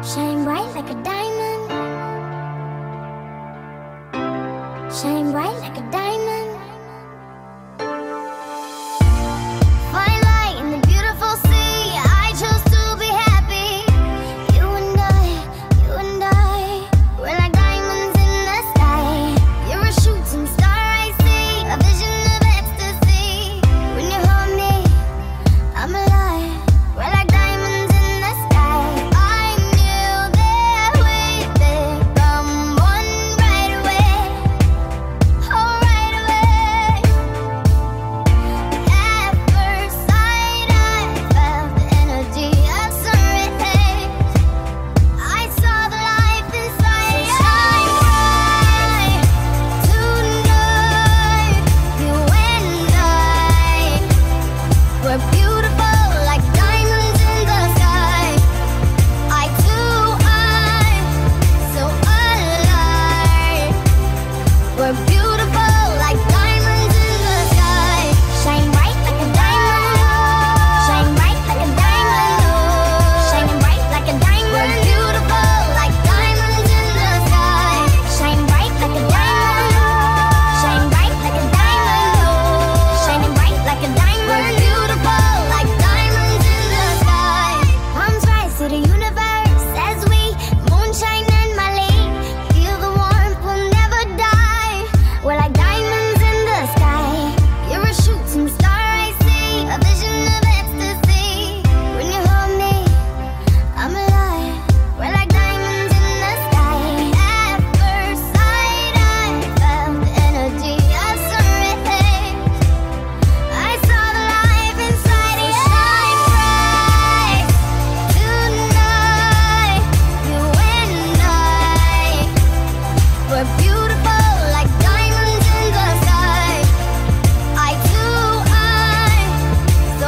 Shine bright like a diamond. Shine bright like a diamond. Fine light in the beautiful sea. I chose to be happy. You and I, we're like diamonds in the sky. You're a shooting star I see, a vision of ecstasy. When you hold me, I'm alive. We're like diamonds in the sky. I knew that we'd become one right away. Oh, right away. At first sight, I felt the energy of sun rays. I saw the life inside. So shine bright tonight. You and I, we're beautiful like diamonds in the sky. Eye to eye, so alive. We're beautiful like diamonds in the sky. Shine bright like a diamond. Shine bright like a diamond. Shining bright like a diamond. We're beautiful like diamonds in the sky. Shine bright like a diamond. Shine bright like a diamond. Shining bright like a diamond. We're beautiful like diamonds in the sky. Palms rise to the universe as we moonshine and Mali. Feel the warmth, we'll never die. We're like diamonds in the sky. You're a shooting star I see, a vision of ecstasy. When you hold me, I'm alive. We're like diamonds in the sky. At first sight, I felt the energy of sun rays. I saw the life inside. So shine bright tonight. You and I, we're beautiful like diamonds in the sky. Eye to eye, so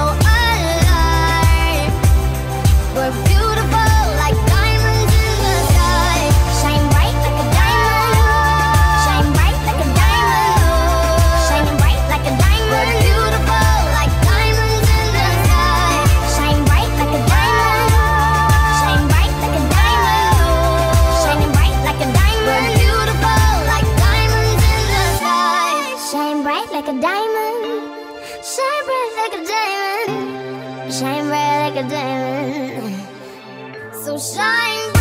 alive. We're beautiful like diamonds in the sky. Shine bright like a diamond. Shine bright like a diamond. Shining bright like a diamond. We're beautiful like diamonds in the sky. Shine bright like a diamond. Shine bright like a diamond. Shining bright like a diamond. We're beautiful like diamonds in the sky. Shine bright like a diamond. Shine bright like a diamond. Shine bright like a diamond. So shine